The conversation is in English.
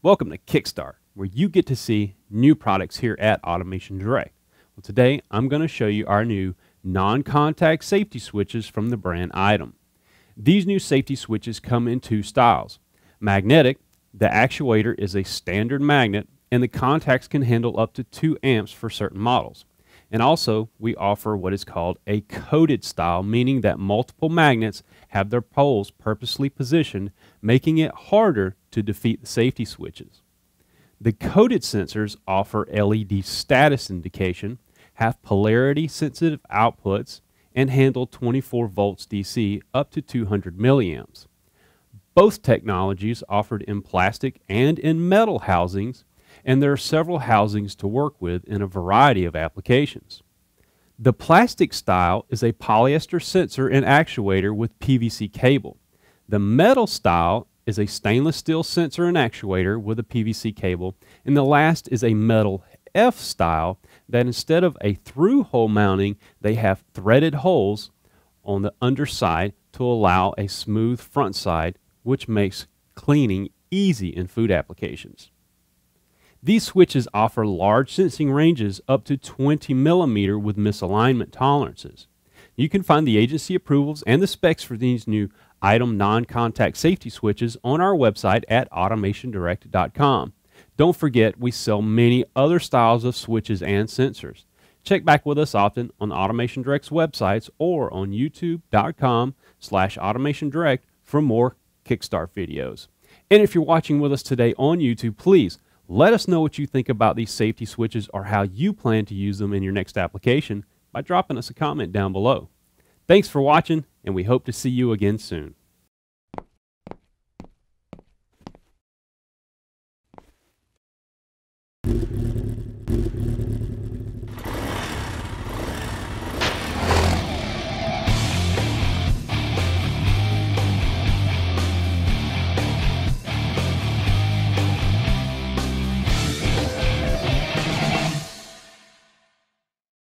Welcome to Kickstart, where you get to see new products here at Automation Direct. Well, today I'm going to show you our new non-contact safety switches from the brand IDEM. These new safety switches come in two styles. Magnetic, the actuator is a standard magnet and the contacts can handle up to 2 amps for certain models. And also, we offer what is called a coated style, meaning that multiple magnets have their poles purposely positioned, making it harder to defeat the safety switches. The coated sensors offer LED status indication, have polarity sensitive outputs, and handle 24 volts DC up to 200 milliamps. Both technologies offered in plastic and in metal housings, and there are several housings to work with in a variety of applications. The plastic style is a polyester sensor and actuator with PVC cable. The metal style is a stainless steel sensor and actuator with a PVC cable, and the last is a metal F style that instead of a through-hole mounting, they have threaded holes on the underside to allow a smooth front side, which makes cleaning easy in food applications. These switches offer large sensing ranges up to 20 millimeter with misalignment tolerances. You can find the agency approvals and the specs for these new IDEM non-contact safety switches on our website at AutomationDirect.com. Don't forget, we sell many other styles of switches and sensors. Check back with us often on Automation Direct's websites or on youtube.com/AutomationDirect for more Kickstart videos. And if you're watching with us today on YouTube, please let us know what you think about these safety switches or how you plan to use them in your next application by dropping us a comment down below. Thanks for watching, and we hope to see you again soon.